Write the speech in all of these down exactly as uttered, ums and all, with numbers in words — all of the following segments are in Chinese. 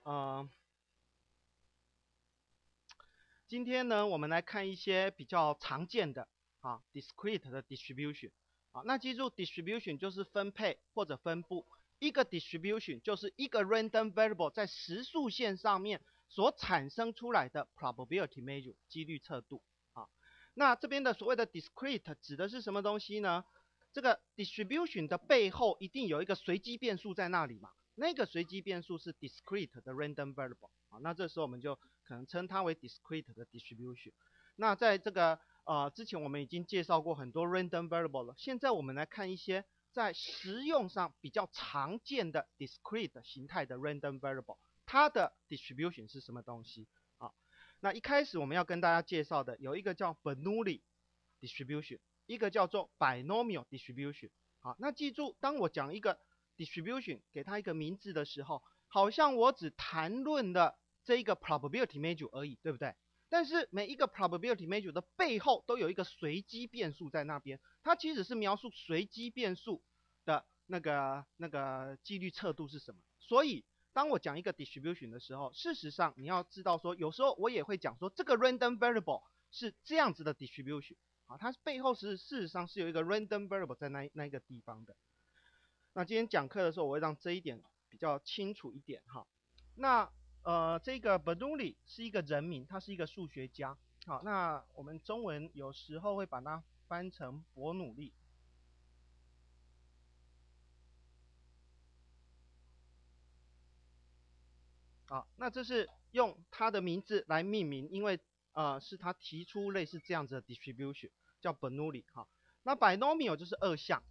呃，今天呢，我们来看一些比较常见的啊 discrete 的 distribution 啊。那记住 distribution 就是分配或者分布，一个 distribution 就是一个 random variable 在实数线上面所产生出来的 probability measure 几率测度啊。那这边的所谓的 discrete 指的是什么东西呢？这个 distribution 的背后一定有一个随机变数在那里嘛，那个随机变数是 discrete 的 random variable 啊，那这时候我们就可能称它为 discrete 的 distribution。那在这个呃之前我们已经介绍过很多 random variable 了，现在我们来看一些在实用上比较常见的 discrete 形态的 random variable， 它的 distribution 是什么东西啊？那一开始我们要跟大家介绍的有一个叫 Bernoulli distribution， 一个叫做 binomial distribution。好，那记住，当我讲一个 distribution 给它一个名字的时候，好像我只谈论了这一个 probability measure 而已，对不对？但是每一个 probability measure 的背后都有一个随机变数在那边，它其实是描述随机变数的那个那个几率测度是什么。所以当我讲一个 distribution 的时候，事实上你要知道说，有时候我也会讲说这个 random variable 是这样子的 distribution。啊，它背后是事实上是有一个 random variable 在那那一个地方的。那今天讲课的时候，我会让这一点比较清楚一点哈。那呃，这个 Bernoulli 是一个人名，他是一个数学家。好，那我们中文有时候会把它翻成伯努利。好，那这是用他的名字来命名，因为呃是他提出类似这样子的 distribution， 叫 Bernoulli 哈。那 binomial 就是二项。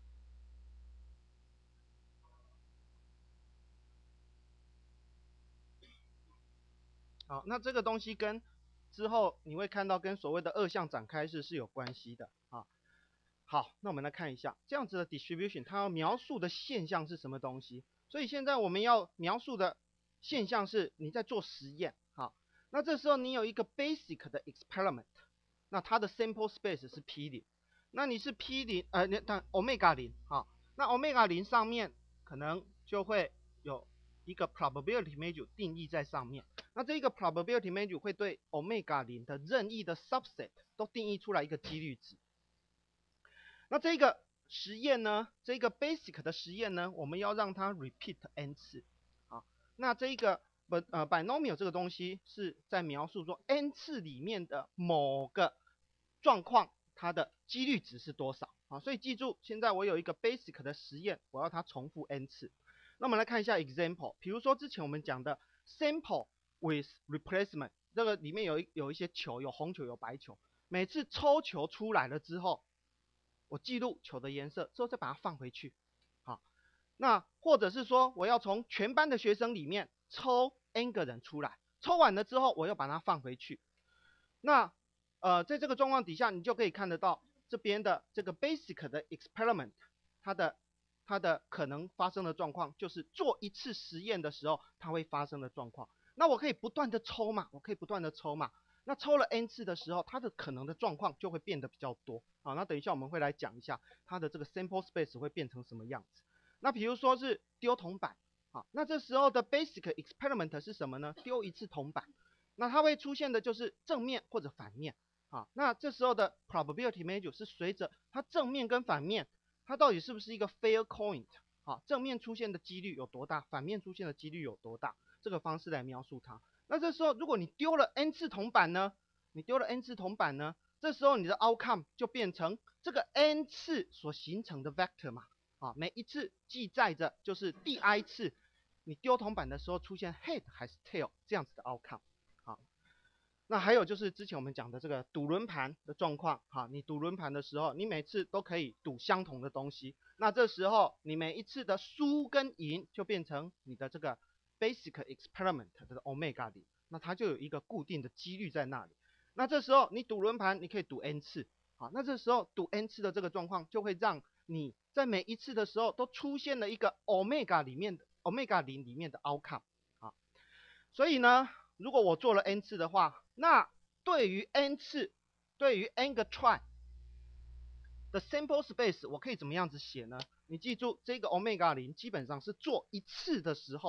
好，那这个东西跟之后你会看到跟所谓的二项展开式是有关系的啊。好，那我们来看一下这样子的 distribution， 它要描述的现象是什么东西？所以现在我们要描述的现象是你在做实验，好，那这时候你有一个 basic 的 experiment， 那它的 sample space 是 p 零，那你是 p 零，呃，那 omega 零，好，那 omega 零上面可能就会有一个 probability measure 定义在上面，那这个 probability measure 会对 omega 零的任意的 subset 都定义出来一个几率值。那这个实验呢，这个 basic 的实验呢，我们要让它 repeat n 次，好，那这个呃 binomial 这个东西是在描述说 n 次里面的某个状况，它的几率值是多少啊？所以记住，现在我有一个 basic 的实验，我要它重复 n 次。那我们来看一下 example， 比如说之前我们讲的 sample with replacement， 这个里面有一有一些球，有红球有白球，每次抽球出来了之后，我记录球的颜色之后再把它放回去，好，那或者是说我要从全班的学生里面抽 n 个人出来，抽完了之后我又把它放回去，那呃在这个状况底下，你就可以看得到这边的这个 basic 的 experiment， 它的它的可能发生的状况就是做一次实验的时候它会发生的状况。那我可以不断的抽嘛，我可以不断的抽嘛。那抽了 n 次的时候，它的可能的状况就会变得比较多。好，那等一下我们会来讲一下它的这个 sample space 会变成什么样子。那比如说是丢铜板，好，那这时候的 basic experiment 是什么呢？丢一次铜板，那它会出现的就是正面或者反面。好，那这时候的 probability measure 是随着它正面跟反面，它到底是不是一个 fair coin？ 好，正面出现的几率有多大，反面出现的几率有多大，这个方式来描述它。那这时候如果你丢了 n 次铜板呢，你丢了 n 次铜板呢，这时候你的 outcome 就变成这个 n 次所形成的 vector 嘛，啊，每一次记载着就是第 i 次你丢铜板的时候出现 head 还是 tail 这样子的 outcome。好，那还有就是之前我们讲的这个赌轮盘的状况，哈，你赌轮盘的时候，你每次都可以赌相同的东西，那这时候你每一次的输跟赢就变成你的这个 basic experiment 的 omega 零，那它就有一个固定的几率在那里。那这时候你赌轮盘，你可以赌 n 次，好，那这时候赌 n 次的这个状况就会让你在每一次的时候都出现了一个 omega 里面的 omega 零里面的 outcome， 好，所以呢，如果我做了 n 次的话，那对于 n 次，对于 n 个 try 的 sample space， 我可以怎么样子写呢？你记住，这个 omega 零基本上是做一次的时候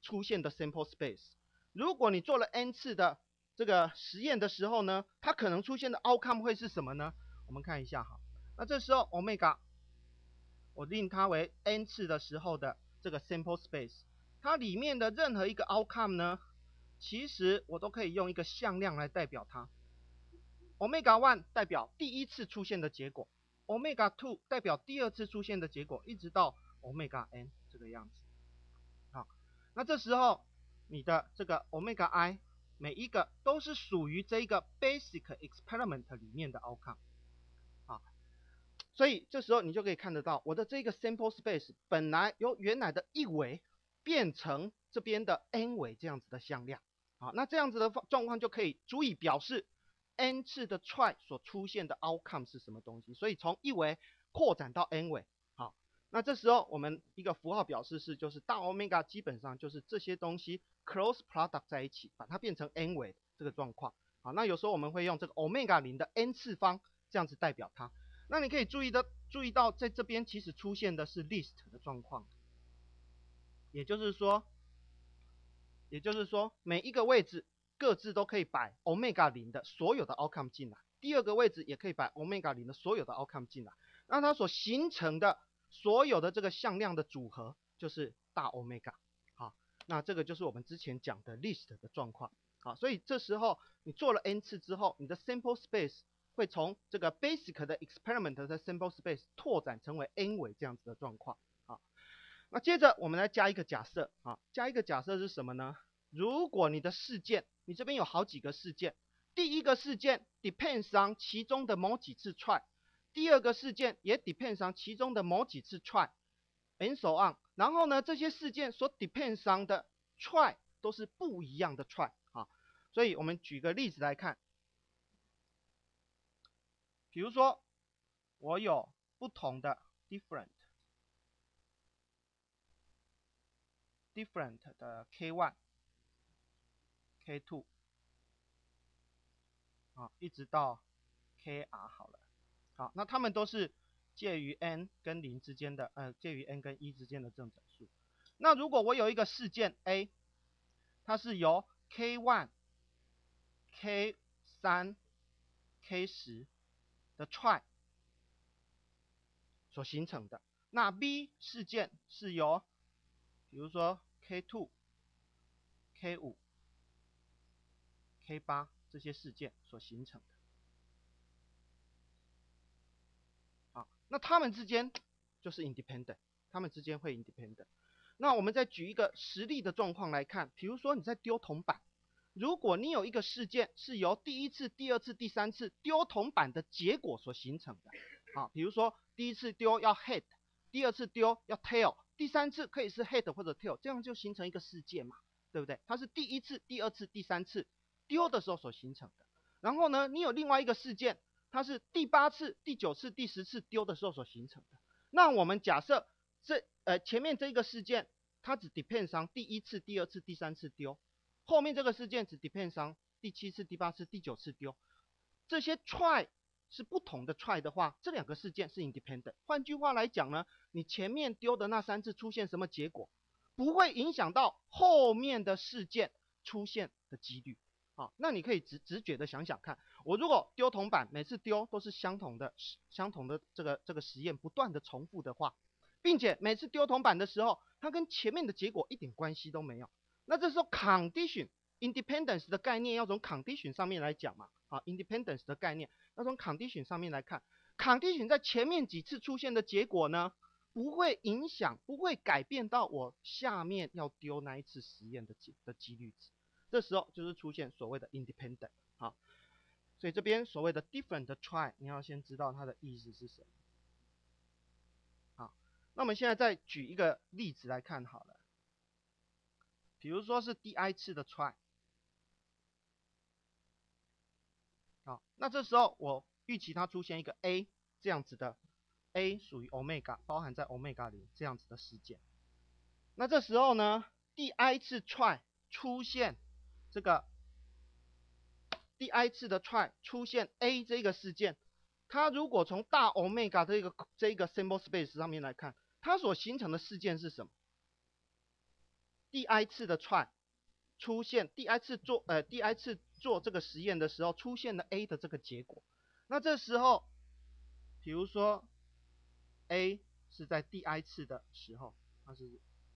出现的 sample space。如果你做了 n 次的这个实验的时候呢，它可能出现的 outcome 会是什么呢？我们看一下哈，那这时候 omega 我令它为 n 次的时候的这个 sample space， 它里面的任何一个 outcome 呢，其实我都可以用一个向量来代表它。omega one 代表第一次出现的结果 ，omega two 代表第二次出现的结果，一直到 omega n 这个样子。好，那这时候你的这个 omega i 每一个都是属于这个 basic experiment 里面的 outcome。好，所以这时候你就可以看得到，我的这个 sample space 本来由原来的一维变成这边的 n 维这样子的向量。好，那这样子的状况就可以足以表示 n 次的 try 所出现的 outcome 是什么东西。所以从一维扩展到 n 维。好，那这时候我们一个符号表示是，就是大 omega 基本上就是这些东西 close product 在一起，把它变成 n 维这个状况。好，那有时候我们会用这个 omega 零的 n 次方这样子代表它。那你可以注意的注意到，在这边其实出现的是 list 的状况，也就是说，也就是说每一个位置各自都可以摆 omega 零的所有的 outcome 进来，第二个位置也可以摆 omega 零的所有的 outcome 进来，那它所形成的所有的这个向量的组合就是大 omega。好，那这个就是我们之前讲的 list 的状况。好，所以这时候你做了 n 次之后，你的 sample space 会从这个 basic 的 experiment 的 sample space 拓展成为 n 维这样子的状况。好，那接着我们来加一个假设啊，加一个假设是什么呢？如果你的事件，你这边有好几个事件，第一个事件 depends on 其中的某几次 try， 第二个事件也 depends on 其中的某几次 try，and so on。然后呢，这些事件所 depends on 的 try 都是不一样的 try 啊。所以我们举个例子来看，比如说我有不同的 different different 的 K one、K two 啊，一直到 K R 好了。好，那它们都是介于 n 跟零之间的，呃，介于 n 跟一之间的正整数。那如果我有一个事件 A， 它是由 K one、K three、K ten 的 try 所形成的，那 B 事件是由比如说 K two、K five、K eight 这些事件所形成的。好，那它们之间就是 independent， 它们之间会 independent。那我们再举一个实例的状况来看，比如说你在丢铜板，如果你有一个事件是由第一次、第二次、第三次丢铜板的结果所形成的，好，比如说第一次丢要 head， 第二次丢要 tail， 第三次可以是 head 或者 tail， 这样就形成一个事件嘛，对不对？它是第一次、第二次、第三次丢的时候所形成的。然后呢，你有另外一个事件，它是第八次、第九次、第十次丢的时候所形成的。那我们假设这呃前面这个事件它只 depends on 第一次、第二次、第三次丢，后面这个事件只 depends on 第七次、第八次、第九次丢。这些 try 是不同的 try 的话，这两个事件是 independent。换句话来讲呢，你前面丢的那三次出现什么结果，不会影响到后面的事件出现的几率。好，那你可以直直觉的想想看，我如果丢铜板，每次丢都是相同的相同的这个这个实验不断的重复的话，并且每次丢铜板的时候，它跟前面的结果一点关系都没有，那这时候 condition independence 的概念要从 condition 上面来讲嘛，啊 independence 的概念要从 condition 上面来看 ，condition 在前面几次出现的结果呢，不会影响，不会改变到我下面要丢那一次实验的几的几率值。这时候就是出现所谓的 independent， 好，所以这边所谓的 different try， 你要先知道它的意思是什么。好，那我们现在再举一个例子来看好了，比如说是 di 次的 try， 好，那这时候我预期它出现一个 A 这样子的 A 属于 omega 包含在 omega 里这样子的事件，那这时候呢 di 次 try 出现这个第 i 次的 try 出现 A 这个事件，它如果从大 omega 这个这个 sample space 上面来看，它所形成的事件是什么？ 第 i 次的 try 出现第 i 次做呃第 i 次做这个实验的时候出现了 A 的这个结果，那这时候，比如说 A 是在第 i 次的时候，它是，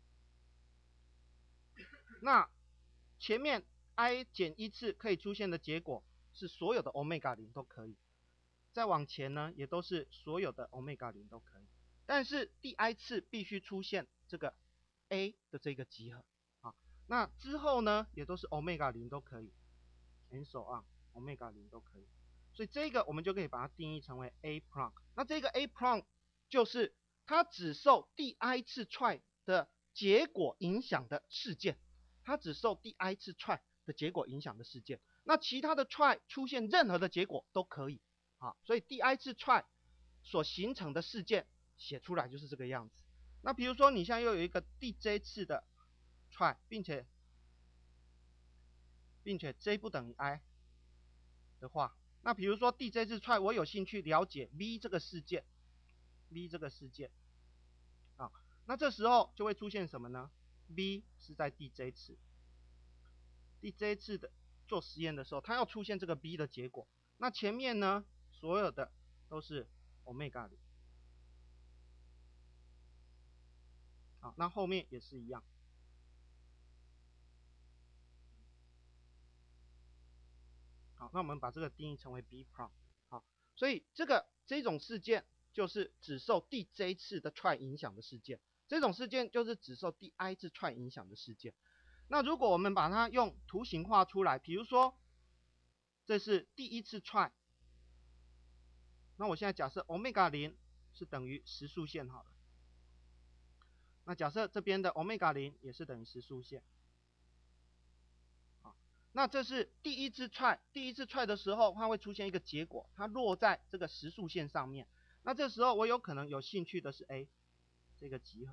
那前面 i 减一次可以出现的结果是所有的 omega 零都可以，再往前呢也都是所有的 omega 零都可以，但是第 i 次必须出现这个 A 的这个集合，啊，那之后呢也都是 omega 零都可以 ，and so on omega 零都可以，所以这个我们就可以把它定义成为 A prime， 那这个 A prime 就是它只受第 i 次 try 的结果影响的事件，它只受第 i 次 try 的结果影响的事件，那其他的 try 出现任何的结果都可以，啊，所以第 i 次 try 所形成的事件写出来就是这个样子。那比如说你现在又有一个第 j 次的 try， 并且并且 j 不等于 i 的话，那比如说第 j 次 try 我有兴趣了解 v 这个事件 ，v 这个事件，啊，那这时候就会出现什么呢 ？v 是在第 j 次，第 j 次的做实验的时候，它要出现这个 b 的结果，那前面呢所有的都是 omega 零，好，那后面也是一样。好，那我们把这个定义成为 B prime。好，所以这个这种事件就是只受第 j 次的 try 影响的事件，这种事件就是只受第 i 次 try 影响的事件。那如果我们把它用图形画出来，比如说这是第一次 try， 那我现在假设 omega 零是等于实数线好了，那假设这边的 omega 零也是等于实数线。那这是第一次 try， 第一次 try 的时候，它会出现一个结果，它落在这个实数线上面。那这时候我有可能有兴趣的是 A 这个集合。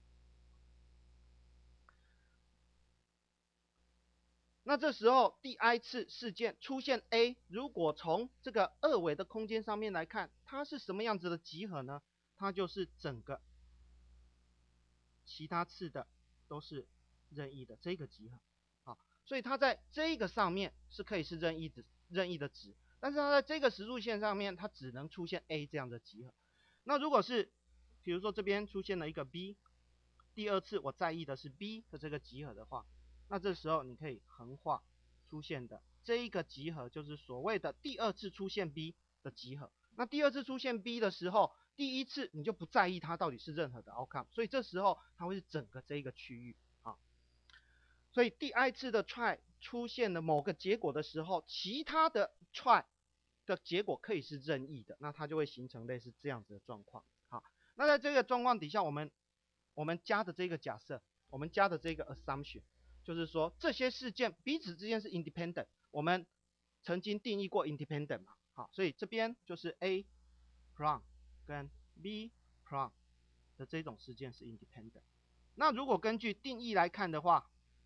那这时候第 i 次事件出现 A， 如果从这个二维的空间上面来看，它是什么样子的集合呢？它就是整个其他次的都是任意的这个集合。好，所以它在这个上面是可以是任意的任意的值，但是它在这个实数线上面，它只能出现 A 这样的集合。那如果是比如说这边出现了一个 B， 第二次我在意的是 B 的这个集合的话，那这时候你可以横画出现的这一个集合就是所谓的第二次出现 B 的集合。那第二次出现 B 的时候，第一次你就不在意它到底是任何的 outcome， 所以这时候它会是整个这一个区域啊。所以第 i 次的 try 出现了某个结果的时候，其他的 try 的结果可以是任意的，那它就会形成类似这样子的状况。好，那在这个状况底下，我们我们加的这个假设，我们加的这个 assumption， 就是说这些事件彼此之间是 independent， 我们曾经定义过 independent 嘛，好，所以这边就是 A prime 跟 B prime 的这种事件是 independent。那如果根据定义来看的话，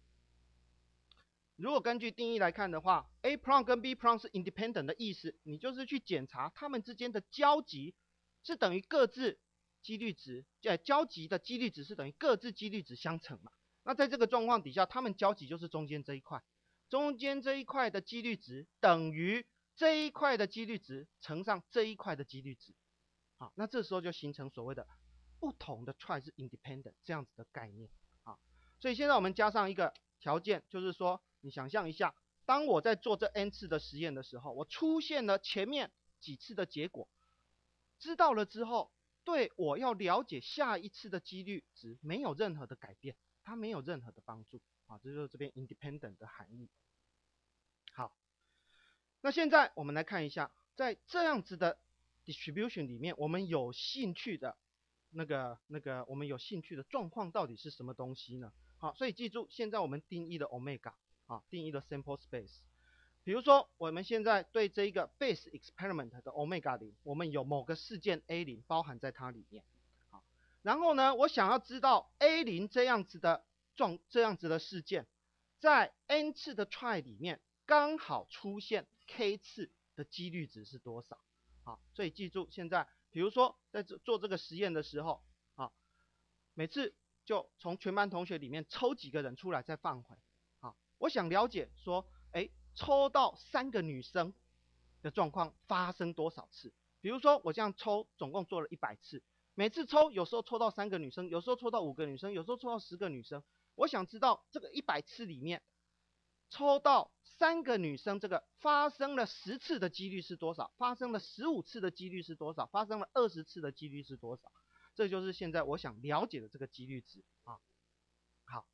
如果根据定义来看的话 ，A prime 跟 B prime 是 independent 的意思，你就是去检查它们之间的交集是等于各自几率值，呃，交集的几率值是等于各自几率值相乘嘛。那在这个状况底下，它们交集就是中间这一块，中间这一块的几率值等于这一块的几率值乘上这一块的几率值。好，那这时候就形成所谓的不同的 try 是 independent 这样子的概念。好，所以现在我们加上一个条件，就是说你想象一下，当我在做这 n 次的实验的时候，我出现了前面几次的结果，知道了之后，对我要了解下一次的几率值没有任何的改变，它没有任何的帮助。啊，这就是这边 independent 的含义。好，那现在我们来看一下，在这样子的 distribution 里面，我们有兴趣的那个那个我们有兴趣的状况到底是什么东西呢？好，所以记住，现在我们定义了 omega， 啊，定义了 sample space。比如说，我们现在对这一个 base experiment 的 omega 零，我们有某个事件 A 零包含在它里面。好，然后呢，我想要知道 A 零这样子的状这样子的事件，在 n 次的 try 里面刚好出现 k 次的几率值是多少？好，所以记住，现在比如说在做这个实验的时候，啊，每次就从全班同学里面抽几个人出来再放回。好，我想了解说，哎，抽到三个女生的状况发生多少次？比如说我这样抽，总共做了一百次，每次抽有时候抽到三个女生，有时候抽到五个女生，有时候抽到十个女生。我想知道这个一百次里面，抽到三个女生，这个发生了十次的几率是多少？发生了十五次的几率是多少？发生了二十次的几率是多少？这就是现在我想了解的这个几率值啊。好，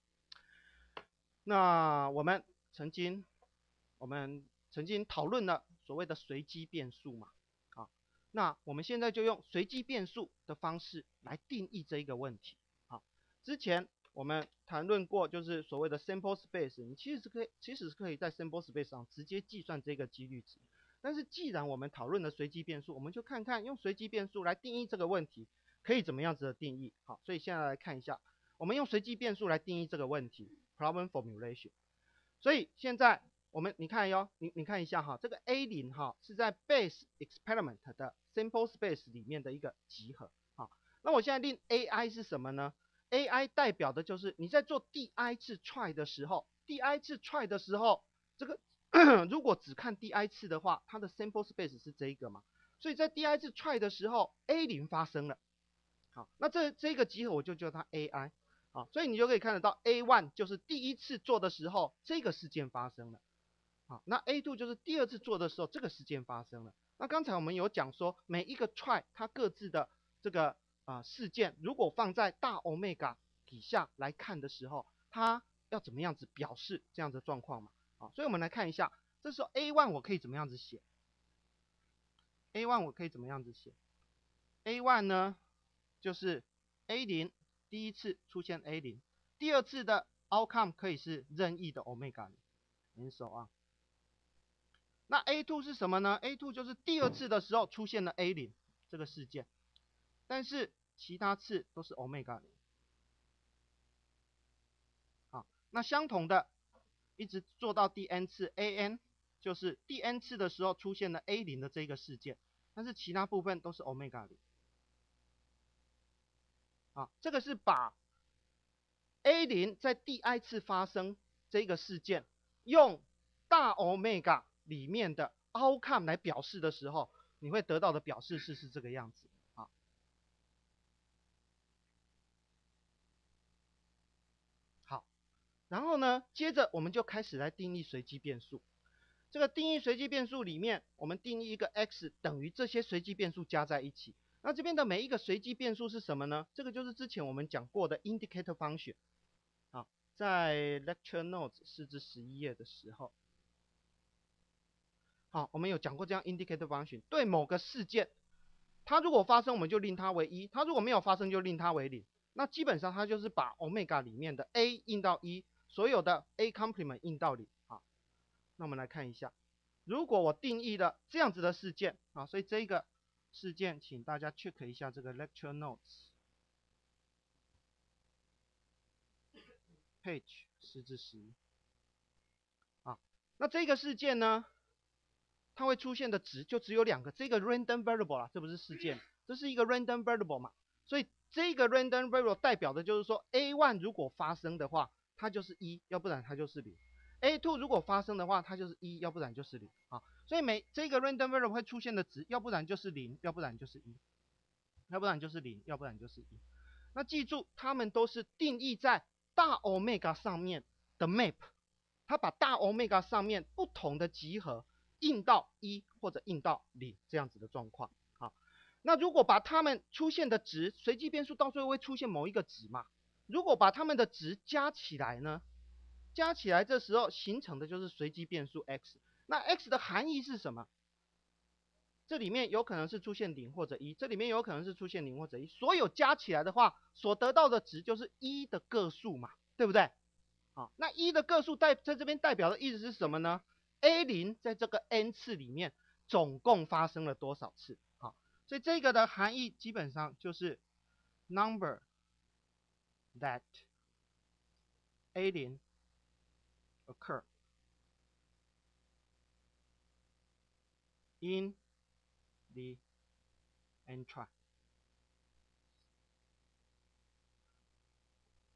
那我们曾经我们曾经讨论了所谓的随机变数嘛，啊，那我们现在就用随机变数的方式来定义这一个问题。啊，之前我们谈论过，就是所谓的 sample space， 你其实是可以，其实是可以在 sample space 上直接计算这个几率值。但是既然我们讨论了随机变数，我们就看看用随机变数来定义这个问题可以怎么样子的定义。好，所以现在来看一下，我们用随机变数来定义这个问题 problem formulation。所以现在我们你看哟，你你看一下哈，这个 A 零哈是在 base experiment 的 sample space 里面的一个集合。好，那我现在令 A I 是什么呢？A I 代表的就是你在做第 I 次 try 的时候，第 I 次 try 的时候，这个如果只看第 I 次的话，它的 sample space 是这一个嘛，所以在第 I 次 try 的时候 A 零发生了，好，那这这个集合我就叫它 A I， 好，所以你就可以看得到 A 一 就是第一次做的时候这个事件发生了，好，那 A 二 就是第二次做的时候这个事件发生了。那刚才我们有讲说每一个 try 它各自的这个啊、呃、事件，如果放在大 omega 底下来看的时候，它要怎么样子表示这样的状况嘛？啊，所以我们来看一下，这时候 A 一 我可以怎么样子写 ？A 一 我可以怎么样子写 ？A 一 呢，就是 A 零 第一次出现 A 零，第二次的 outcome 可以是任意的 omega 零，联手啊。那 A 二 是什么呢 ？A 二 就是第二次的时候出现了 A 零 这个事件，但是其他次都是 omega 零。好，那相同的，一直做到第 n 次 A n 就是第 n 次的时候出现了 A 零 的这个事件，但是其他部分都是 omega 零。啊，这个是把 A 零 在第 I 次发生这个事件，用大 omega 里面的 outcome 来表示的时候，你会得到的表示式是这个样子。啊，好，然后呢，接着我们就开始来定义随机变数。这个定义随机变数里面，我们定义一个 x 等于这些随机变数加在一起。那这边的每一个随机变数是什么呢？这个就是之前我们讲过的 indicator function。好，在 lecture notes 四至十一页的时候，好，我们有讲过这样 indicator function， 对某个事件，它如果发生，我们就令它为一；它如果没有发生，就令它为零。那基本上它就是把 omega 里面的 a 印到一，所有的 a complement 印到零。好，那我们来看一下，如果我定义了这样子的事件，啊，所以这个事件，请大家 check 一下这个 lecture notes page 十至十一。啊，那这个事件呢，它会出现的值就只有两个，这个 random variable 啦，这不是事件，这是一个 random variable 嘛，所以这个 random variable 代表的就是说 A 一 如果发生的话，它就是一，要不然它就是零。A 二 如果发生的话，它就是一，要不然就是零啊。所以每这个 random variable 会出现的值，要不然就是零，要不然就是一，要不然就是零，要不然就是一。那记住，它们都是定义在大 omega 上面的 map， 它把大 omega 上面不同的集合印到一或者印到零这样子的状况。好，那如果把它们出现的值，随机变数到最后会出现某一个值嘛？如果把它们的值加起来呢？加起来这时候形成的就是随机变数 x。那 x 的含义是什么？这里面有可能是出现零或者一，这里面有可能是出现零或者一，所有加起来的话，所得到的值就是一的个数嘛，对不对？好，那一的个数代在这边代表的意思是什么呢 ？A 零 在这个 n 次里面总共发生了多少次？好，所以这个的含义基本上就是 number that A 零 occur in the n try。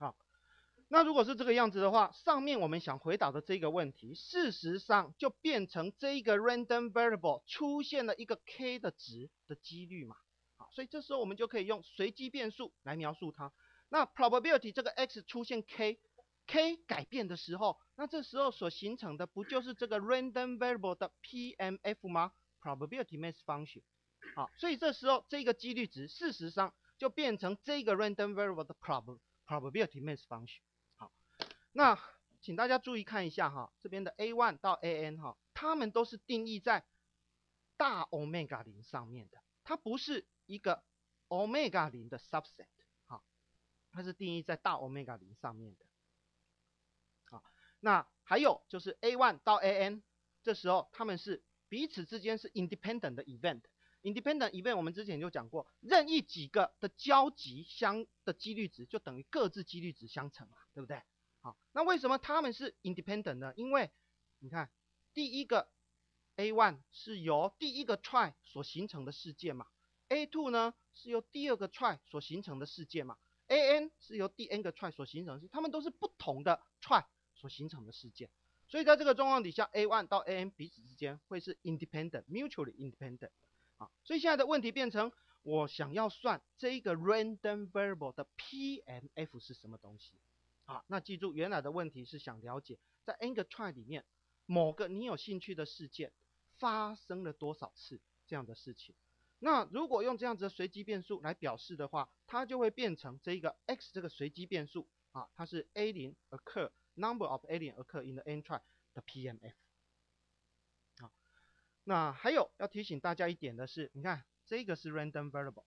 好，那如果是这个样子的话，上面我们想回答的这个问题，事实上就变成这一个 random variable 出现了一个 k 的值的几率嘛。好，所以这时候我们就可以用随机变数来描述它。那 probability 这个 x 出现 k，k 改变的时候，那这时候所形成的不就是这个 random variable 的 P M F 吗 ？probability mass function。好，所以这时候这个几率值事实上就变成这个 random variable 的 prob probability mass function。好，那请大家注意看一下哈，这边的 A 一 到 A N 哈，它们都是定义在大 omega 零上面的，它不是一个 omega 零的 subset。好，它是定义在大 omega 零上面的。好，那还有就是 A 一 到 A N， 这时候它们是彼此之间是 independent 的 event。independent event 我们之前就讲过，任意几个的交集相的几率值就等于各自几率值相乘嘛，对不对？好，那为什么它们是 independent 呢？因为你看第一个 A 一 是由第一个 try 所形成的事件嘛， A 二 呢是由第二个 try 所形成的事件嘛， A N 是由第 n 个 try 所形成的事件，它们都是不同的 try 所形成的事件。所以在这个状况底下 ，A 一 到 A N 彼此之间会是 independent，mutually independent。好，所以现在的问题变成，我想要算这一个 random variable 的 P M F 是什么东西？啊，那记住原来的问题是想了解，在 n 个 try 里面，某个你有兴趣的事件发生了多少次这样的事情。那如果用这样子的随机变数来表示的话，它就会变成这一个 x 这个随机变数啊，它是 A 零 occur number of A 零 occur in the n try 的 P M F。好，那还有要提醒大家一点的是，你看这个是 random variable，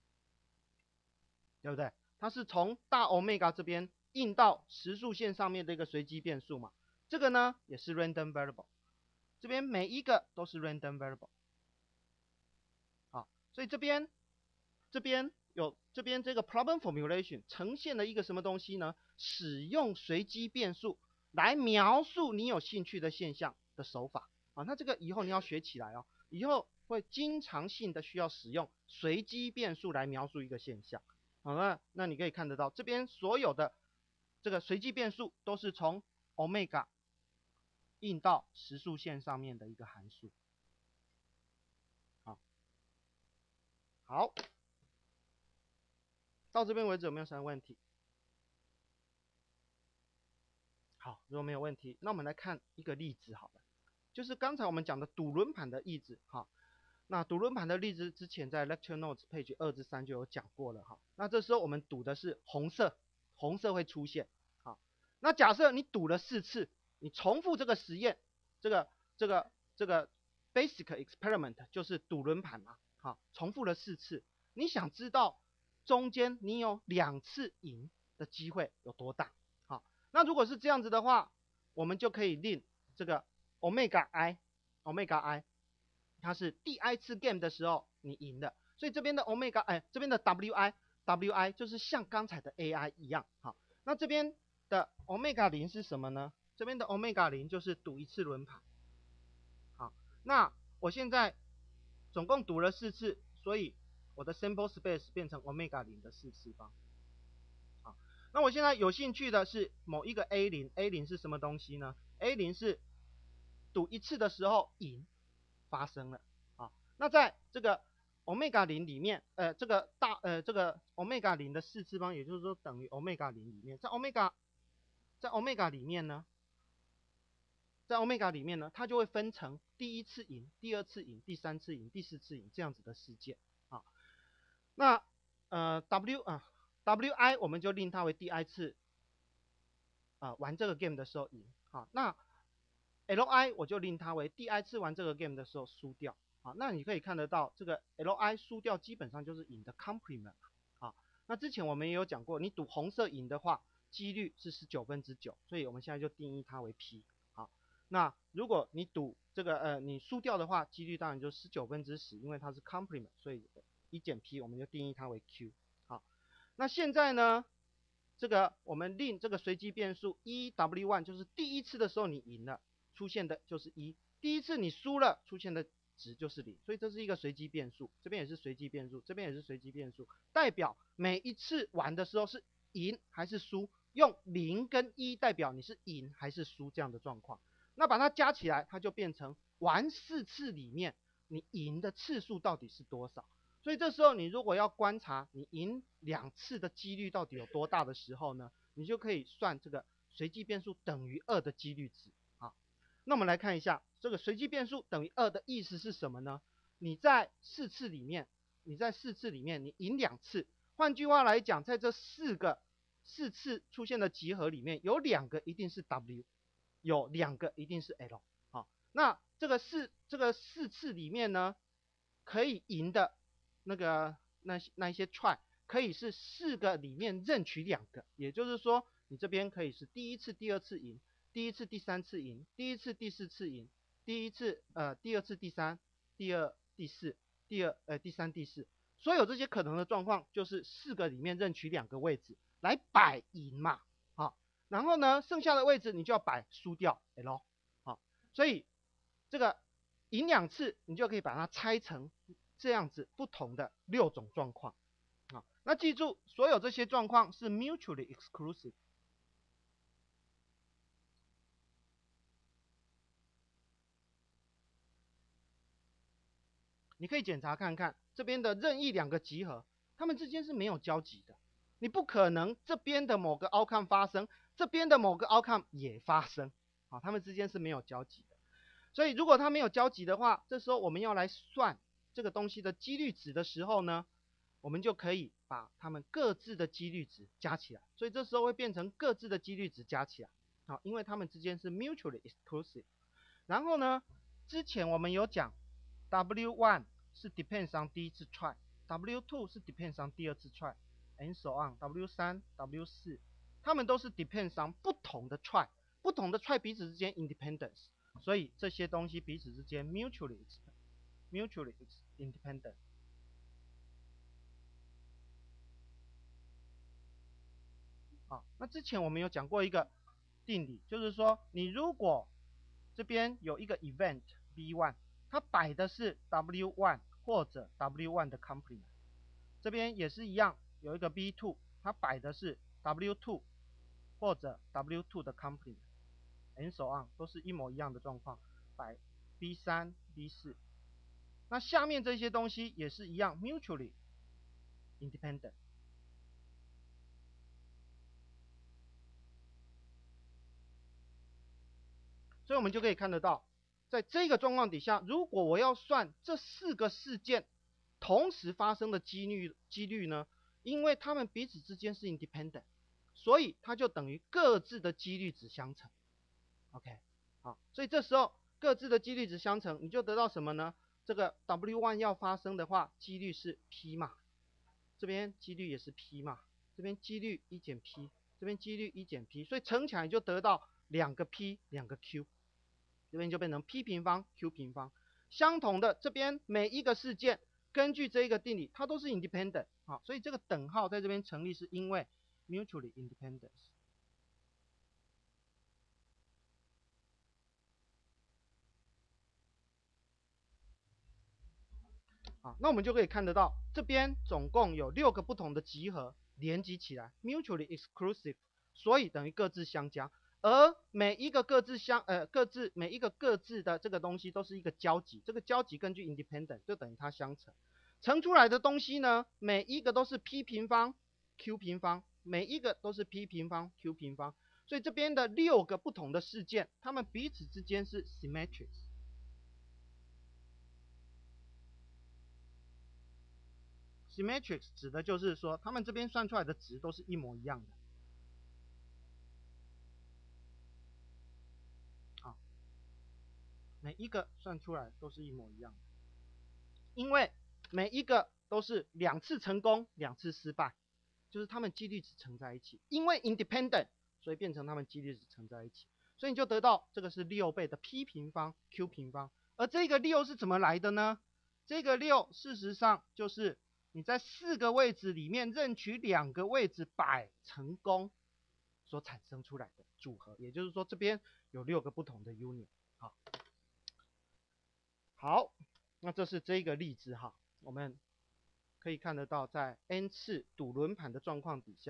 对不对？它是从大 omega 这边印到实数线上面的一个随机变数嘛。这个呢也是 random variable， 这边每一个都是 random variable。好，所以这边这边有这边这个 problem formulation 呈现了一个什么东西呢？使用随机变数来描述你有兴趣的现象的手法啊。那这个以后你要学起来哦，以后会经常性的需要使用随机变数来描述一个现象。好，那那你可以看得到，这边所有的这个随机变数都是从 omega 印到实数线上面的一个函数。好，好，到这边为止有没有什么问题？好，如果没有问题，那我们来看一个例子好了，就是刚才我们讲的赌轮盘的例子哈。那赌轮盘的例子之前在 lecture notes page 二至三就有讲过了哈。那这时候我们赌的是红色，红色会出现。好，那假设你赌了四次，你重复这个实验，这个这个这个 basic experiment 就是赌轮盘嘛。好，重复了四次，你想知道中间你有两次赢的机会有多大？好，那如果是这样子的话，我们就可以令这个 omega i omega i 它是第 i 次 game 的时候你赢的，所以这边的 omega 哎，这边的 wi wi 就是像刚才的 ai 一样。好，那这边的 omega 零是什么呢？这边的 omega 零就是赌一次轮盘。好，那我现在总共赌了四次，所以我的 sample space 变成 omega 零的四次方。好，那我现在有兴趣的是某一个 A 零 ，A 零是什么东西呢？ A 零是赌一次的时候赢发生了。啊，那在这个 omega 零里面，呃，这个大呃这个 omega 零的四次方，也就是说等于 omega 零里面，在 omega 在 omega 里面呢，在 omega 里面呢，它就会分成第一次赢、第二次赢、第三次赢、第四次赢这样子的事件。啊，那呃 w 啊 wi 我们就令它为第 i 次啊、呃、玩这个 game 的时候赢。好，那 li 我就令它为第 i 次玩这个 game 的时候输掉。好，那你可以看得到，这个 li 输掉基本上就是赢的 complement。好，那之前我们也有讲过，你赌红色赢的话，几率是十九分之九，所以我们现在就定义它为 p。好，那如果你赌这个呃你输掉的话，几率当然就十九分之十，因为它是 complement， 所以一减 p 我们就定义它为 q。好，那现在呢，这个我们令这个随机变数 e w 一就是第一次的时候你赢了，出现的就是一，第一次你输了出现的值就是零，所以这是一个随机变数，这边也是随机变数，这边也是随机变数，代表每一次玩的时候是赢还是输，用零跟一代表你是赢还是输这样的状况。那把它加起来，它就变成玩四次里面你赢的次数到底是多少。所以这时候你如果要观察你赢两次的几率到底有多大的时候呢，你就可以算这个随机变数等于二的几率值啊。那我们来看一下这个随机变数等于二的意思是什么呢？你在四次里面，你在四次里面你赢两次，换句话来讲，在这四个四次出现的集合里面，有两个一定是 W， 有两个一定是 L。好，那这个四这个四次里面呢，可以赢的那个那那一些 try 可以是四个里面任取两个，也就是说你这边可以是第一次、第二次赢，第一次、第三次赢，第一次、第四次赢，第一次呃第二次、第三、第二、第四、第二呃第三、第四，所有这些可能的状况就是四个里面任取两个位置来摆赢嘛，好，然后呢剩下的位置你就要摆输掉 L， 好，所以这个赢两次你就可以把它拆成这样子不同的六种状况。好，那记住，所有这些状况是 mutually exclusive。你可以检查看看这边的任意两个集合，它们之间是没有交集的。你不可能这边的某个 outcome 发生，这边的某个 outcome 也发生，啊，它们之间是没有交集的。所以如果它没有交集的话，这时候我们要来算这个东西的几率值的时候呢，我们就可以把它们各自的几率值加起来。所以这时候会变成各自的几率值加起来，好，因为它们之间是 mutually exclusive。然后呢，之前我们有讲 W 一 是 depends on 第一次 try， W 二 是 depends on 第二次 try，and so on， W 三、W 四， 它们都是 depends on 不同的 try， 不同的 try 彼此之间 independence， 所以这些东西彼此之间 mutually mutually independent。好，那之前我们有讲过一个定理，就是说你如果这边有一个 event B 一， 它摆的是 W 一 或者 W 一 的 complement， 这边也是一样，有一个 B 二， 它摆的是 W 二 或者 W 二 的 complement，and so on， 都是一模一样的状况，摆 B 三、B 四。那下面这些东西也是一样 mutually independent。所以我们就可以看得到，在这个状况底下，如果我要算这四个事件同时发生的几率几率呢，因为它们彼此之间是 independent， 所以它就等于各自的几率值相乘。OK， 好，所以这时候各自的几率值相乘，你就得到什么呢？这个 W 一 要发生的话，几率是 P 嘛，这边几率也是 P 嘛，这边几率一减 P， 这边几率一减 P， 所以乘起来就得到两个 P， 两个 Q。这边就变成 P 平方 Q 平方。相同的，这边每一个事件根据这一个定理，它都是 independent， 好，所以这个等号在这边成立是因为 mutually independence。好，那我们就可以看得到，这边总共有六个不同的集合连集起来 mutually exclusive， 所以等于各自相加。而每一个各自相呃各自每一个各自的这个东西都是一个交集，这个交集根据 independent 就等于它相乘，乘出来的东西呢，每一个都是 P 平方 Q 平方，每一个都是 P 平方 Q 平方，所以这边的六个不同的事件，它们彼此之间是 symmetric。symmetric 指的就是说，它们这边算出来的值都是一模一样的。每一个算出来都是一模一样的，因为每一个都是两次成功，两次失败，就是它们几率值乘在一起。因为 independent， 所以变成它们几率值乘在一起，所以你就得到这个是六倍的 P 平方 Q 平方。而这个六是怎么来的呢？这个六事实上就是你在四个位置里面任取两个位置摆成功所产生出来的组合，也就是说这边有六个不同的 union。好。好，那这是这个例子哈，我们可以看得到，在 n 次赌轮盘的状况底下，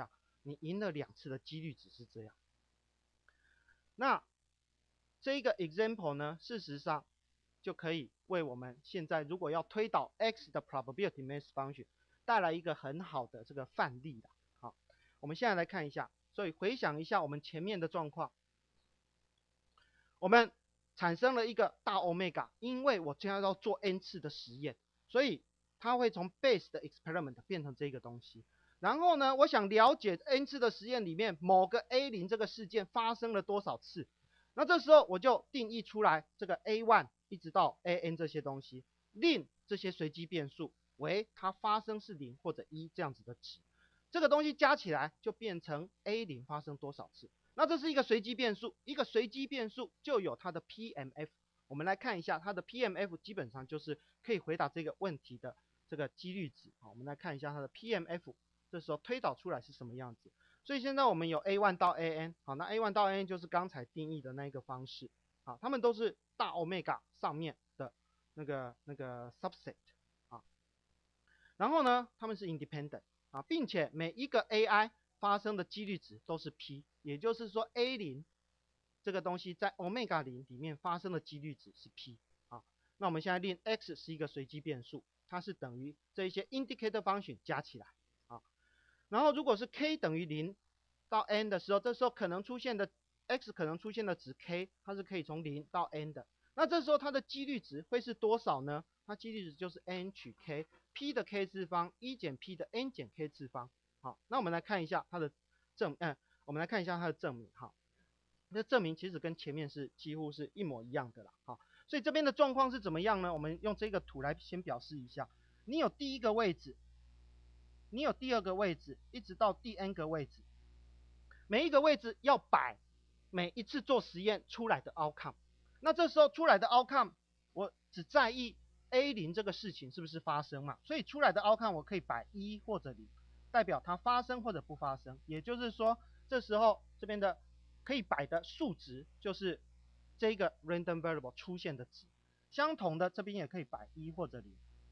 你赢了两次的几率值是这样。那这个 example 呢，事实上就可以为我们现在如果要推导 x 的 probability mass function 带来一个很好的这个范例的。好，我们现在来看一下，所以回想一下我们前面的状况，我们产生了一个大 omega， 因为我现在要做 n 次的实验，所以它会从 base 的 experiment 变成这个东西。然后呢，我想了解 n 次的实验里面某个 A 零 这个事件发生了多少次，那这时候我就定义出来这个 A 一 一直到 A N 这些东西，令这些随机变数为它发生是零或者一这样子的值，这个东西加起来就变成 A 零 发生多少次。那这是一个随机变数，一个随机变数就有它的 P M F。我们来看一下它的 P M F， 基本上就是可以回答这个问题的这个几率值。好，我们来看一下它的 P M F， 这时候推导出来是什么样子。所以现在我们有 A 一 到 A N， 好，那 A 一 到 A N 就是刚才定义的那一个方式。好，它们都是大 omega 上面的那个那个 subset 啊。然后呢，它们是 independent 啊，并且每一个 A I 发生的几率值都是 P， 也就是说 A 零 这个东西在 omega 零里面发生的几率值是 P 啊。那我们现在令 x 是一个随机变数，它是等于这一些 indicator function 加起来啊。然后如果是 k 等于零到 n 的时候，这时候可能出现的 x 可能出现的值 k， 它是可以从零到 n 的。那这时候它的几率值会是多少呢？它几率值就是 n 取 k，p 的 k 次方一减 p 的 n 减 k 次方。好，那我们来看一下它的证，嗯，我们来看一下它的证明。好，这证明其实跟前面是几乎是一模一样的啦。好，所以这边的状况是怎么样呢？我们用这个图来先表示一下。你有第一个位置，你有第二个位置，一直到第 n 个位置，每一个位置要摆每一次做实验出来的 outcome。那这时候出来的 outcome， 我只在意 A 零 这个事情是不是发生嘛，所以出来的 outcome 我可以摆一或者零，代表它发生或者不发生。也就是说，这时候这边的可以摆的数值就是这个 random variable 出现的值。相同的，这边也可以摆一或者零，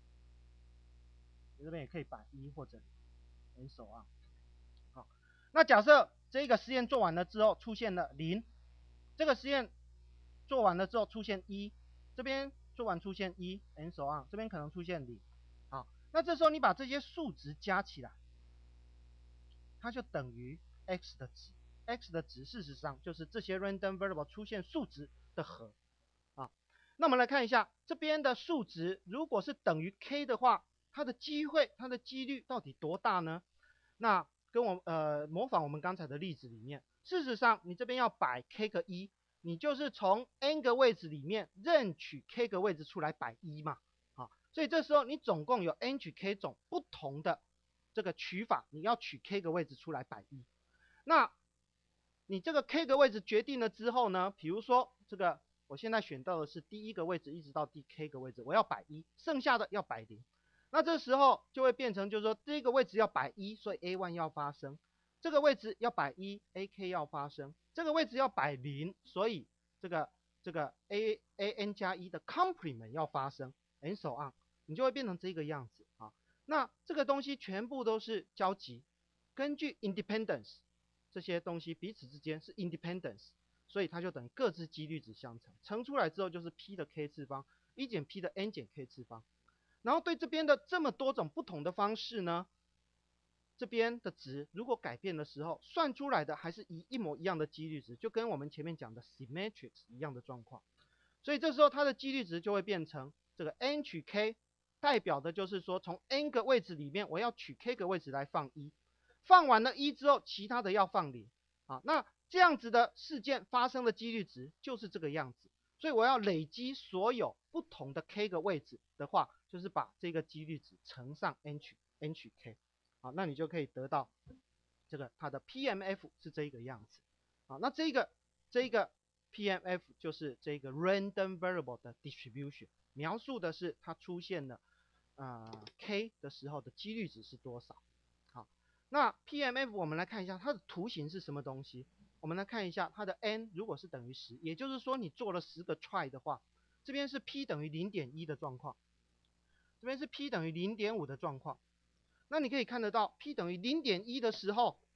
这边也可以摆一或者零， and so on。好，那假设这个实验做完了之后出现了零，这个实验做完了之后出现一，这边做完出现一 ，and so on， 这边可能出现零。好，那这时候你把这些数值加起来，它就等于 x 的值。x 的值事实上就是这些 random variable 出现数值的和。啊，那我们来看一下这边的数值，如果是等于 k 的话，它的机会，它的几率到底多大呢？那跟我呃模仿我们刚才的例子里面，事实上你这边要摆 k 个一，你就是从 n 个位置里面任取 k 个位置出来摆一嘛。好，所以这时候你总共有 n 取 k 种不同的这个取法，你要取 k 个位置出来摆一。那你这个 k 个位置决定了之后呢，比如说这个我现在选到的是第一个位置一直到第 k 个位置，我要摆一，剩下的要摆零。那这时候就会变成就是说这个位置要摆一，所以 A 一 要发生，这个位置要摆一 ，A K 要发生，这个位置要摆零，所以这个这个 A A N 加一的 complement 要发生 ，and so on， 你就会变成这个样子啊。那这个东西全部都是交集，根据 independence 这些东西彼此之间是 independence， 所以它就等于各自几率值相乘，乘出来之后就是 P 的 k 次方，一减 P 的 n 减 k 次方。然后对这边的这么多种不同的方式呢，这边的值如果改变的时候，算出来的还是一一模一样的几率值，就跟我们前面讲的 symmetrics 一样的状况。所以这时候它的几率值就会变成这个 n 取 k， 代表的就是说从 n 个位置里面我要取 k 个位置来放一，放完了一之后，其他的要放零。啊，那这样子的事件发生的几率值就是这个样子。所以我要累积所有不同的 k 个位置的话，就是把这个几率值乘上 n 取 n 取 k， 好，那你就可以得到这个它的 P M F 是这个样子。好，那这个这个 P M F 就是这个 random variable 的 distribution， 描述的是它出现了呃 k 的时候的几率值是多少。好，那 P M F 我们来看一下它的图形是什么东西。我们来看一下它的 n 如果是等于十，也就是说你做了十个 try 的话，这边是 p 等于 零点一 的状况，这边是 p 等于 零点五 的状况。那你可以看得到 p 等于 零点一 的时候，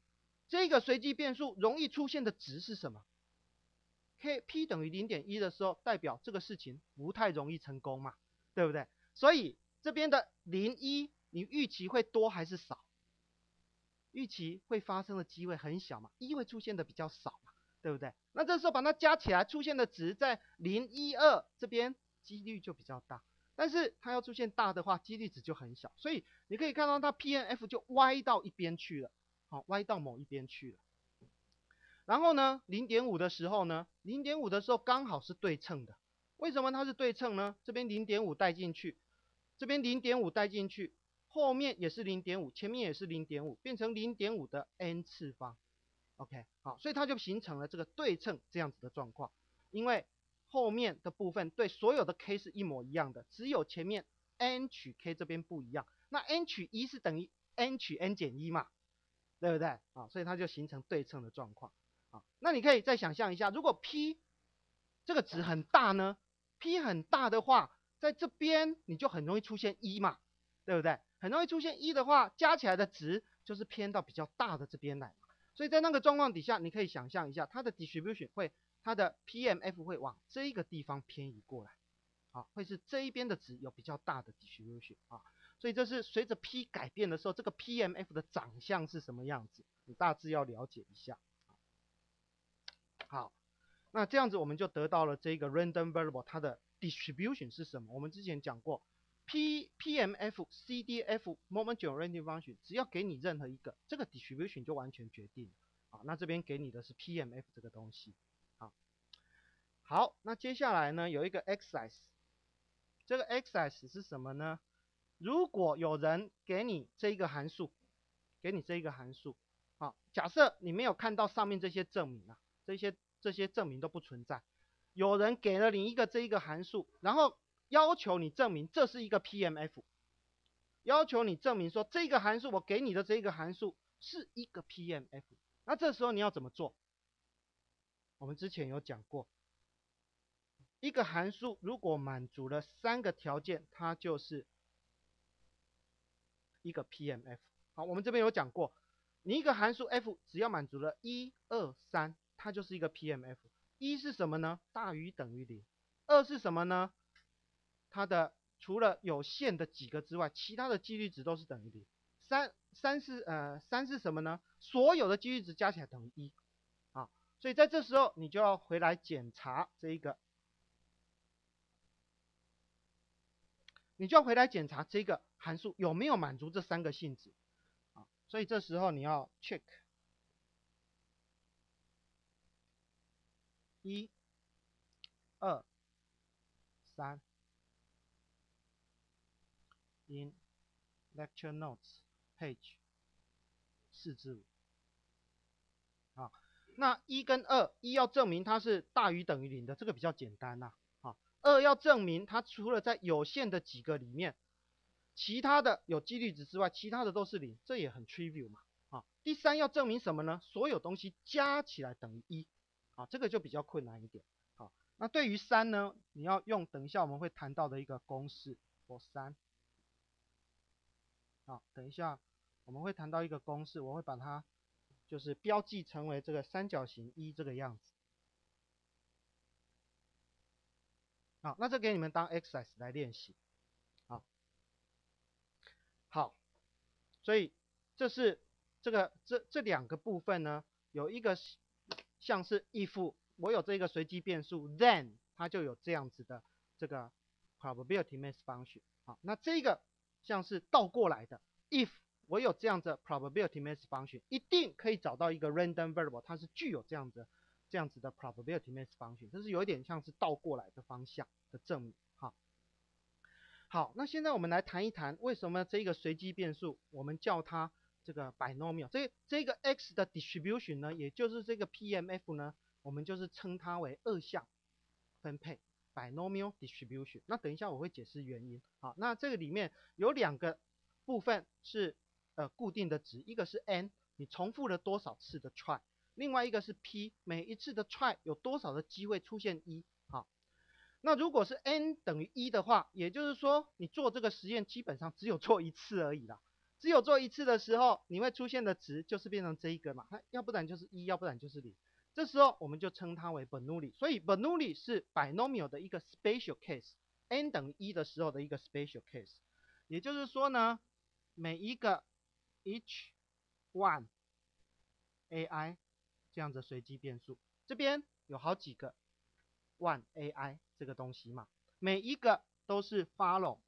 这个随机变数容易出现的值是什么 ？k p 等于 零点一 的时候，代表这个事情不太容易成功嘛，对不对？所以这边的零一，你预期会多还是少？预期会发生的机会很小嘛，一会出现的比较少嘛，对不对？那这时候把它加起来，出现的值在零、一、二这边，几率就比较大。但是它要出现大的话，几率值就很小。所以你可以看到它 P M F 就歪到一边去了，好，歪到某一边去了。然后呢， 零点五 的时候呢 ,零点五 的时候刚好是对称的。为什么它是对称呢？这边 零点五 带进去，这边 零点五 带进去。后面也是 零点五， 前面也是 零点五， 变成 零点五 的 n 次方 OK 好，所以它就形成了这个对称这样子的状况。因为后面的部分对所有的 k 是一模一样的，只有前面 n 取 k 这边不一样。那 n 取一是等于 n 取 n 减一嘛，对不对啊？所以它就形成对称的状况啊。那你可以再想象一下，如果 p 这个值很大呢 ，p 很大的话，在这边你就很容易出现一嘛，对不对？很容易出现一的话，加起来的值就是偏到比较大的这边来。所以在那个状况底下，你可以想象一下，它的 distribution 会，它的 P M F 会往这一个地方偏移过来，啊，会是这一边的值有比较大的 distribution 啊。所以这是随着 P 改变的时候，这个 P M F 的长相是什么样子，你大致要了解一下。好，那这样子我们就得到了这个 random variable 它的 distribution 是什么？我们之前讲过。P PMF、C D F、Moment Generating Function， 只要给你任何一个，这个 distribution 就完全决定了。啊，那这边给你的是 P M F 这个东西。好，好，那接下来呢有一个 exercise， 这个 exercise 是什么呢？如果有人给你这一个函数，给你这一个函数，好，假设你没有看到上面这些证明啊，这些这些证明都不存在，有人给了你一个这一个函数，然后要求你证明这是一个 P M F， 要求你证明说这个函数我给你的这个函数是一个 P M F， 那这时候你要怎么做？我们之前有讲过，一个函数如果满足了三个条件，它就是一个 P M F。好，我们这边有讲过，你一个函数 f 只要满足了一、二、三，它就是一个 P M F。一是什么呢？大于等于零。二是什么呢？它的除了有限的几个之外，其他的几率值都是等于零。三三是呃三是什么呢？所有的几率值加起来等于一啊，所以在这时候你就要回来检查这一个，你就要回来检查这个函数有没有满足这三个性质啊，所以这时候你要 check 一、二、三。in lecture notes page 四至五，啊，那一跟二，一要证明它是大于等于零的，这个比较简单呐，啊，二要证明它除了在有限的几个里面，其他的有几率值之外，其他的都是零，这也很 trivial 嘛，啊，第三要证明什么呢？所有东西加起来等于一，啊，这个就比较困难一点，啊，那对于三呢，你要用等一下我们会谈到的一个公式 for 三。好，等一下我们会谈到一个公式，我会把它就是标记成为这个三角形一这个样子。好，那这给你们当 exercise 来练习。好，好，所以这是这个这这两个部分呢，有一个像是 if 我有这个随机变数 then 它就有这样子的这个 probability mass function。好，那这个像是倒过来的 if 我有这样的 probability mass function， 一定可以找到一个 random variable， 它是具有这样子这样子的 probability mass function， 这是有一点像是倒过来的方向的证明。好，好，那现在我们来谈一谈为什么这个随机变数我们叫它这个 binomial， 这这个 x 的 distribution 呢，也就是这个 P M F 呢，我们就是称它为二项分配 binomial distribution。那等一下我会解释原因。好，那这个里面有两个部分是呃固定的值，一个是 n， 你重复了多少次的 try， 另外一个是 p， 每一次的 try 有多少的机会出现一。好，那如果是 n 等于一的话，也就是说你做这个实验基本上只有做一次而已啦。 只有做一次的时候，你会出现的值就是变成这一个嘛，它要不然就是一，要不然就是零。这时候我们就称它为 Bernoulli， 所以 Bernoulli 是 binomial 的一个 special case，n 等于一的时候的一个 special case。也就是说呢，每一个 each one ai 这样子随机变数，这边有好几个 one ai 这个东西嘛，每一个都是 follow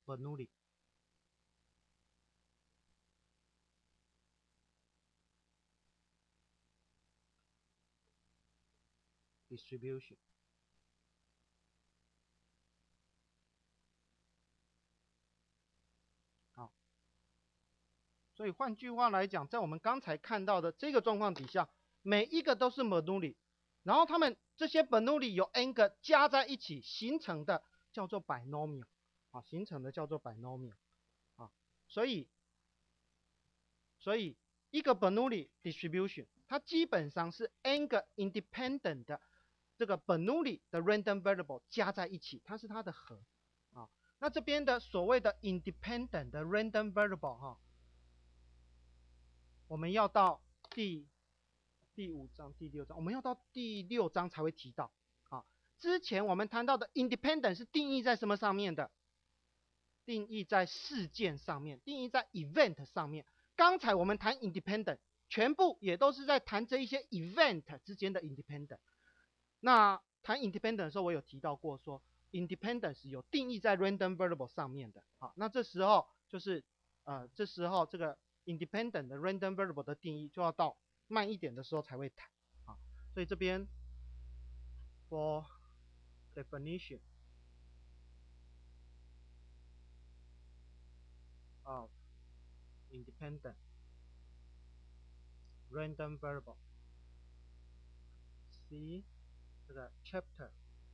Bernoulli。distribution。好，所以换句话来讲，在我们刚才看到的这个状况底下，每一个都是 Bernoulli， 然后他们这些 Bernoulli 有 n 个加在一起形成的叫做 binomial， 啊，形成的叫做 binomial， 啊，所以所以一个 Bernoulli distribution， 它基本上是 n 个 independent 的这个 Bernoulli 的 random variable 加在一起，它是它的和啊。那这边的所谓的 independent 的 random variable 哈，我们要到第第五章、第六章，我们要到第六章才会提到啊。之前我们谈到的 independent 是定义在什么上面的？定义在事件上面，定义在 event 上面。刚才我们谈 independent， 全部也都是在谈这一些 event 之间的 independent。那谈 independent 的时候，我有提到过说 independence 有定义在 random variable 上面的。好，那这时候就是呃，这时候这个 independent 的 random variable 的定义就要到慢一点的时候才会谈。好，所以这边 for definition of independent random variable C 这个 chapter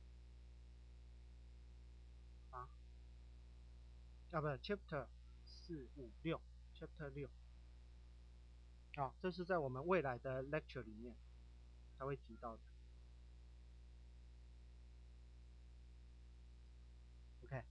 啊，啊不 chapter 四五六 chapter 六啊，这是在我们未来的 lecture 里面才会提到的。OK，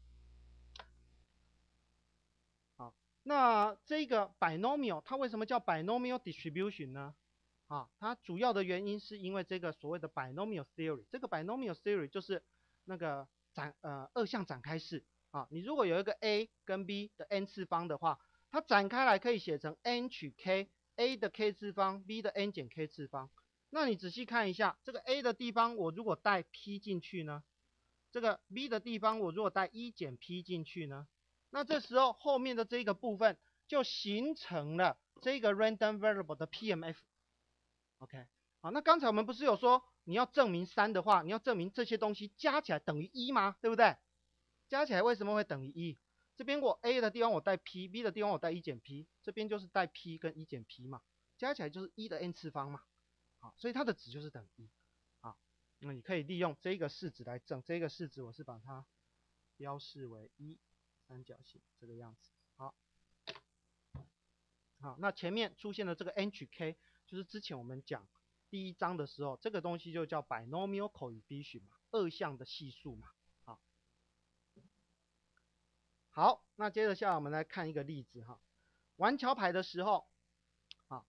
好，那这个 binomial 它为什么叫 binomial distribution 呢？啊，它主要的原因是因为这个所谓的 binomial theory， 这个 binomial theory 就是那个展呃二项展开式啊。你如果有一个 a 跟 b 的 n 次方的话，它展开来可以写成 n 取 k，a 的 k 次方 ，b 的 n 减 k 次方。那你仔细看一下，这个 a 的地方我如果带 p 进去呢，这个 b 的地方我如果带一减 p 进去呢，那这时候后面的这个部分就形成了这个 random variable 的 P M F。OK， 好，那刚才我们不是有说你要证明三的话，你要证明这些东西加起来等于一吗？对不对？加起来为什么会等于一？这边我 a 的地方我带 p，b 的地方我带一减 p， 这边就是带 p 跟一减 p 嘛，加起来就是一的 n 次方嘛。好，所以它的值就是等于一。好，那你可以利用这个式子来证，这个式子我是把它标示为一，三角形这个样子。好，好，那前面出现的这个 n 取 k， 就是之前我们讲第一章的时候，这个东西就叫 binomial coefficient 嘛，二项的系数嘛。好，好，那接着下来我们来看一个例子哈，玩桥牌的时候，啊，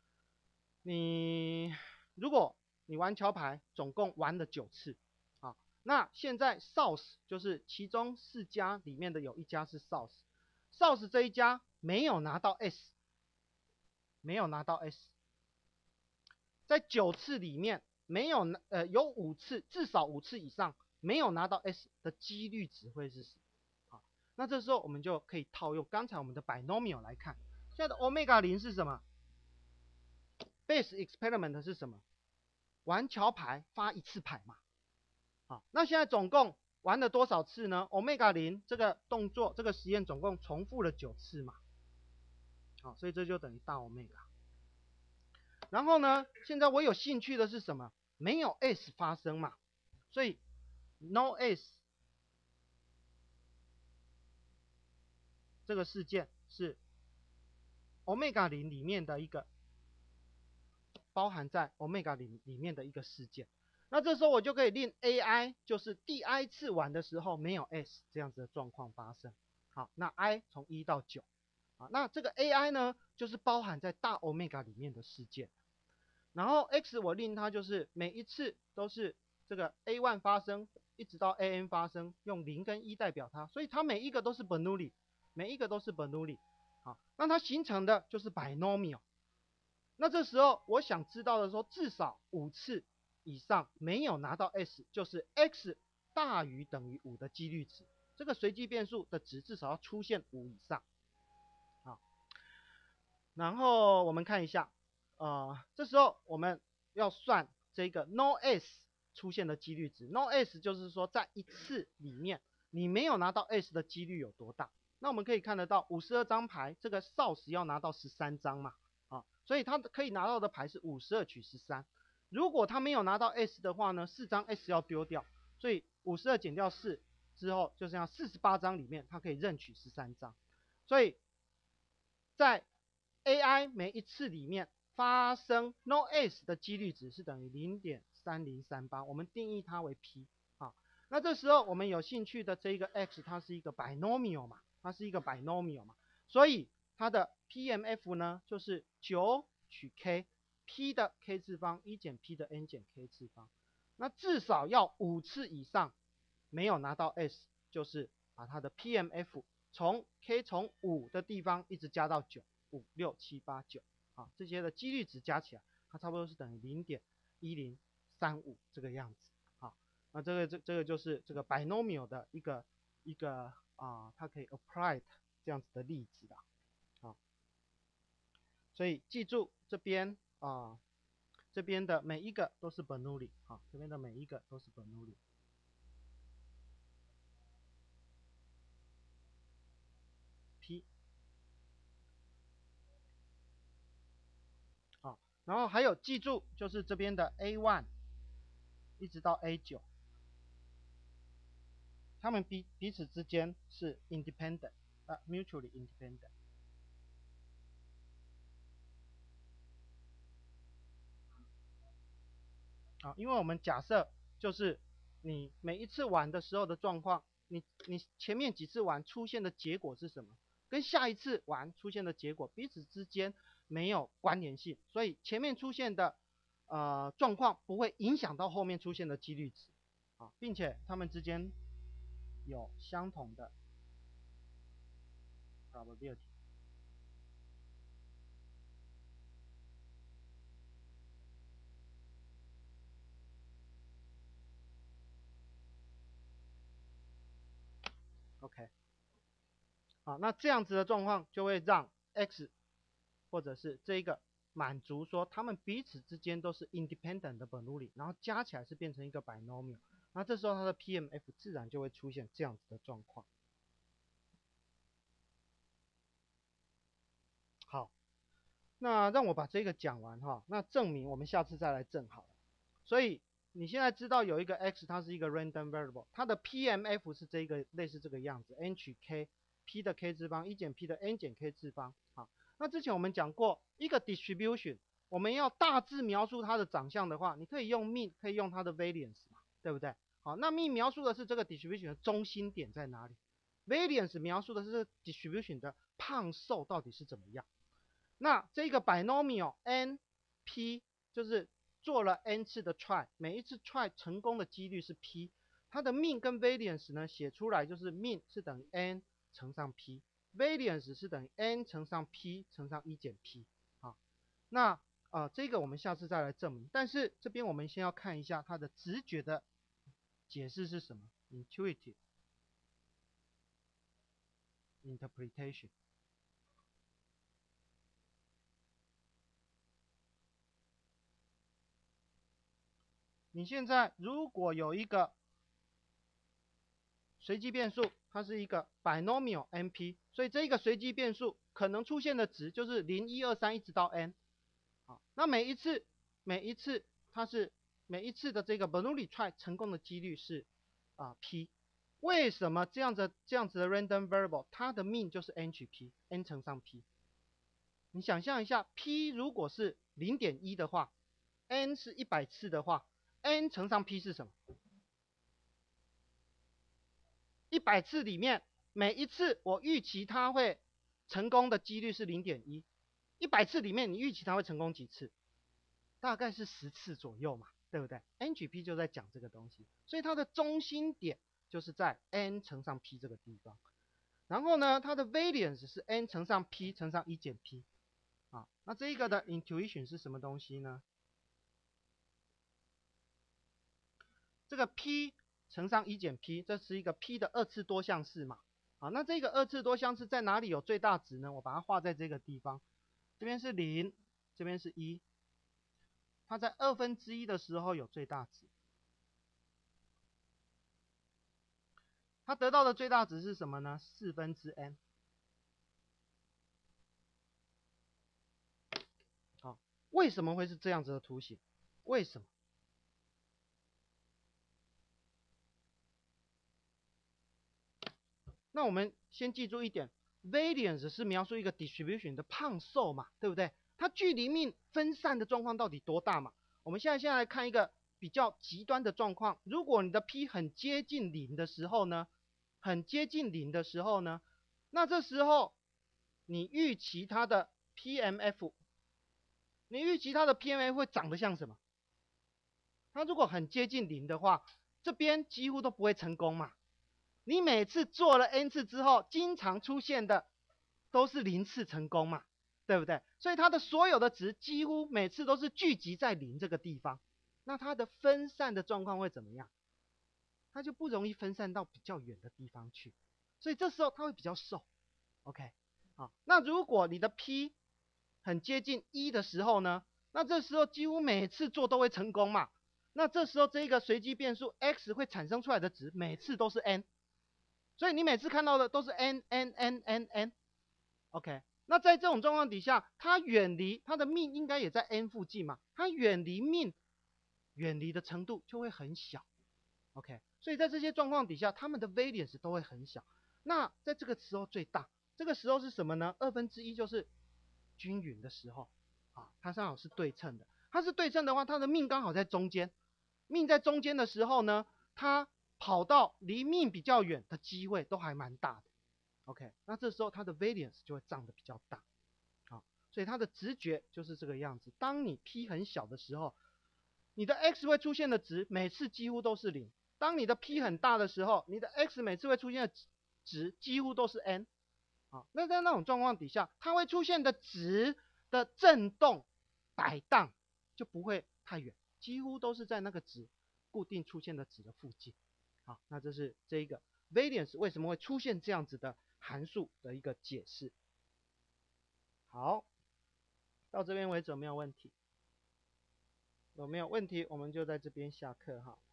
你如果你玩桥牌总共玩了九次，啊，那现在 South 就是其中四家里面的有一家是 South，South 这一家没有拿到 S。没有拿到 S， 在九次里面没有呃有五次，至少五次以上没有拿到 S 的几率值会是什么？好，那这时候我们就可以套用刚才我们的 binomial 来看，现在的 omega 零是什么 ？Base experiment 是什么？玩桥牌发一次牌嘛。好，那现在总共玩了多少次呢 ？omega 零这个动作这个实验总共重复了九次嘛。好，所以这就等于大 omega。然后呢，现在我有兴趣的是什么？没有 S 发生嘛，所以 no S 这个事件是 omega 零里面的一个包含在 omega 零里面的一个事件。那这时候我就可以令 A I 就是第 I 次玩的时候没有 S 这样子的状况发生。好，那 I 从一到九。 啊，那这个 A I 呢，就是包含在大 omega 里面的事件。然后 X 我令它就是每一次都是这个 A 一 发生，一直到 A N 发生，用零跟一代表它，所以它每一个都是 Bernoulli， 每一个都是 Bernoulli。好，那它形成的就是 binomial。那这时候我想知道的说，至少五次以上没有拿到 S， 就是 X 大于等于五的几率值。这个随机变数的值至少要出现五以上。好，然后我们看一下，呃，这时候我们要算这个 no S 出现的几率值。no S 就是说在一次里面你没有拿到 S 的几率有多大。那我们可以看得到五十二张牌，这个少时要拿到十三张嘛，啊，所以他可以拿到的牌是五十二取十三。如果他没有拿到 S 的话呢，四张 S 要丢掉，所以五十二减掉四之后，就剩下四十八张里面，他可以任取十三张。所以在 A I 每一次里面发生 no S 的几率值是等于 零点三零三八， 我们定义它为 P。好，那这时候我们有兴趣的这一个 X 它是一个 binomial 嘛，它是一个 binomial 嘛，所以它的 P M F 呢就是九取 K，P 的 K 次方一减 P 的 N 减 K 次方，那至少要五次以上没有拿到 S， 就是把它的 P M F 从 K 从五的地方一直加到九，五六七八九，啊，这些的几率值加起来，它差不多是等于 零点一零三五这个样子。好，那这个这这个就是这个 binomial 的一个一个啊，它可以 apply 这样子的例子的。好，所以记住这边啊，这边的每一个都是 Bernoulli， 好，这边的每一个都是 Bernoulli。P， 好，然后还有记住就是这边的 A 一 一直到 A 九， 他们彼彼此之间是 independent， 呃 mutually independent。好，因为我们假设就是你每一次玩的时候的状况，你你前面几次玩出现的结果是什么，跟下一次玩出现的结果彼此之间没有关联性，所以前面出现的呃状况不会影响到后面出现的几率值，啊，并且它们之间有相同的 probability。OK， 好，那这样子的状况就会让 X 或者是这一个满足说他们彼此之间都是 independent 的 Bernoulli， 然后加起来是变成一个 binomial， 那这时候它的 P M F 自然就会出现这样子的状况。好，那让我把这个讲完哈，那证明我们下次再来证好了。所以你现在知道有一个 X 它是一个 random variable， 它的 P M F 是这个类似这个样子 ，N 取 K，P 的 K 次方一减 P 的 N 减 K 次方。好，那之前我们讲过一个 distribution， 我们要大致描述它的长相的话，你可以用 mean， 可以用它的 variance 嘛，对不对？好，那 mean 描述的是这个 distribution 的中心点在哪里， variance 描述的是这个 distribution 的胖瘦到底是怎么样。那这个 binomial N P 就是做了 n 次的 try， 每一次 try 成功的几率是 P， 它的 mean 跟 variance 呢写出来就是 mean 是等于 n 乘上 P，variance 是等于 n 乘上 P 乘上一减 P。好，那呃这个我们下次再来证明，但是这边我们先要看一下它的直觉的解释是什么 ，intuitive interpretation。你现在如果有一个随机变数，它是一个 binomial N P， 所以这个随机变数可能出现的值就是零、一、二、三一直到 n。好，那每一次每一次它是每一次的这个 Bernoulli try 成功的几率是啊 P。为什么这样子这样子的 random variable 它的 mean 就是 n 取 P，n 乘上 P。你想象一下 ，P 如果是 零点一 的话 ，n 是一百次的话 ，n 乘上 P 是什么？一百次里面，每一次我预期它会成功的几率是 零点一， 一百次里面你预期它会成功几次？大概是十次左右嘛，对不对 ？N G P 就在讲这个东西，所以它的中心点就是在 n 乘上 p 这个地方。然后呢，它的 variance 是 n 乘上 p 乘上一减 p。啊，那这一个的 intuition 是什么东西呢？这个 p 乘上一减 p， 这是一个 p 的二次多项式嘛。好，那这个二次多项式在哪里有最大值呢？我把它画在这个地方，这边是零，这边是一，它在二分之一的时候有最大值。它得到的最大值是什么呢？四分之 n。好，为什么会是这样子的图形？为什么？那我们先记住一点 ，variance 是描述一个 distribution 的胖瘦嘛，对不对？它距离面分散的状况到底多大嘛？我们现在先来看一个比较极端的状况，如果你的 p 很接近零的时候呢，很接近零的时候呢，那这时候你预期它的 P M F， 你预期它的 P M F 会长得像什么？它如果很接近零的话，这边几乎都不会成功嘛。你每次做了 n 次之后，经常出现的都是零次成功嘛，对不对？所以它的所有的值几乎每次都是聚集在零这个地方，那它的分散的状况会怎么样？它就不容易分散到比较远的地方去，所以这时候它会比较瘦。OK， 好，那如果你的 p 很接近一的时候呢，那这时候几乎每次做都会成功嘛，那这时候这一个随机变数 x 会产生出来的值每次都是 n。所以你每次看到的都是 n n n n n，OK， 那在这种状况底下，它远离它的 mean 应该也在 n 附近嘛，它远离 mean 远离的程度就会很小 ，OK， 所以在这些状况底下，它们的 variance 都会很小。那在这个时候最大，这个时候是什么呢？二分之一就是均匀的时候，啊，它正好是对称的。它是对称的话，它的 mean 刚好在中间，mean 在中间的时候呢，它跑到离命比较远的机会都还蛮大的 ，OK， 那这时候它的 variance 就会长得比较大，好，所以它的直觉就是这个样子。当你 p 很小的时候，你的 x 会出现的值每次几乎都是零；当你的 p 很大的时候，你的 x 每次会出现的值几乎都是 n， 好，那在那种状况底下，它会出现的值的震动摆荡就不会太远，几乎都是在那个值固定出现的值的附近。好，那这是这一个 variance 为什么会出现这样子的函数的一个解释。好，到这边为止有没有问题？有没有问题我们就在这边下课哈。